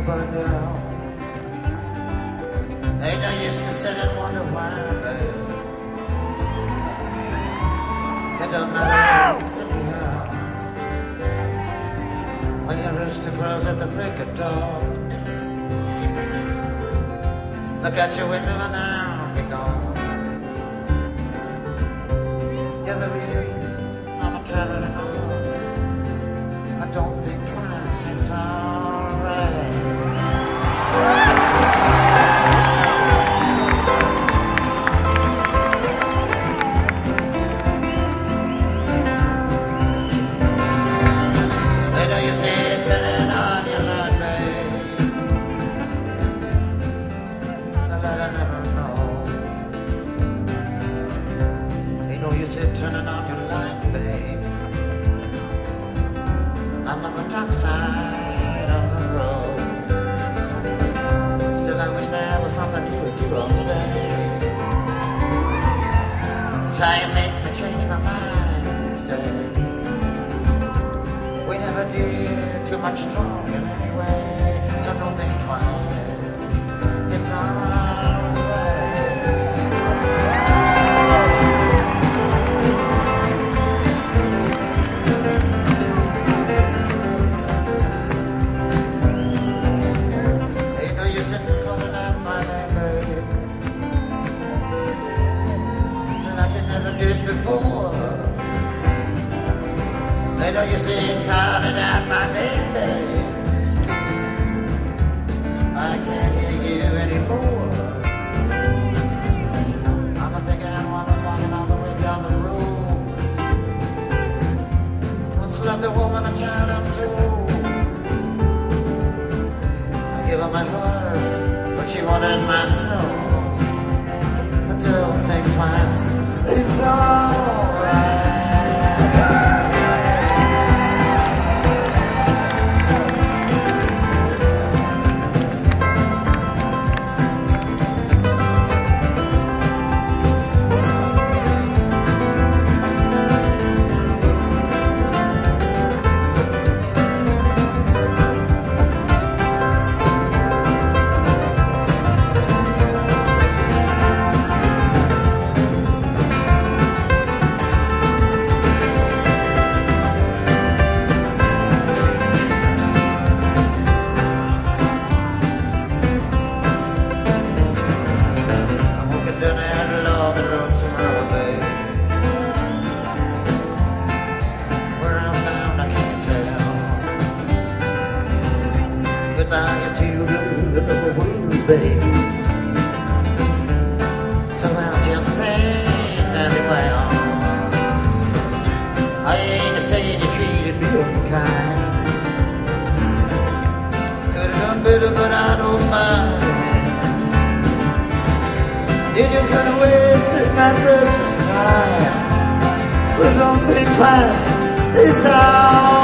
by now. Ain't no use to sit and wonder why, babe. It don't matter anyhow. When your rooster crows at the break of dawn, look out your window and I'll be gone. You're the reason I'm a traveling on. I don't think twice, it's alright. Turning on your light, babe. I'm on the dark side of the road. Still I wish there was something you would do or say to try and make me change my mind instead. We never did too much talking anyway, so don't think twice. It's alright. I know you seen calling out my name, babe. I can't hear you anymore. I'm thinking I'm walking all the way down the road. Once loved a woman, a child, and two. I give her my heart, but she wanted my soul. But don't think twice, it's alright. Baby, so I'll just say farewell. I ain't saying you treated me unkind. Could have done better, but I don't mind. You're just gonna waste my precious time. But don't think twice, it's all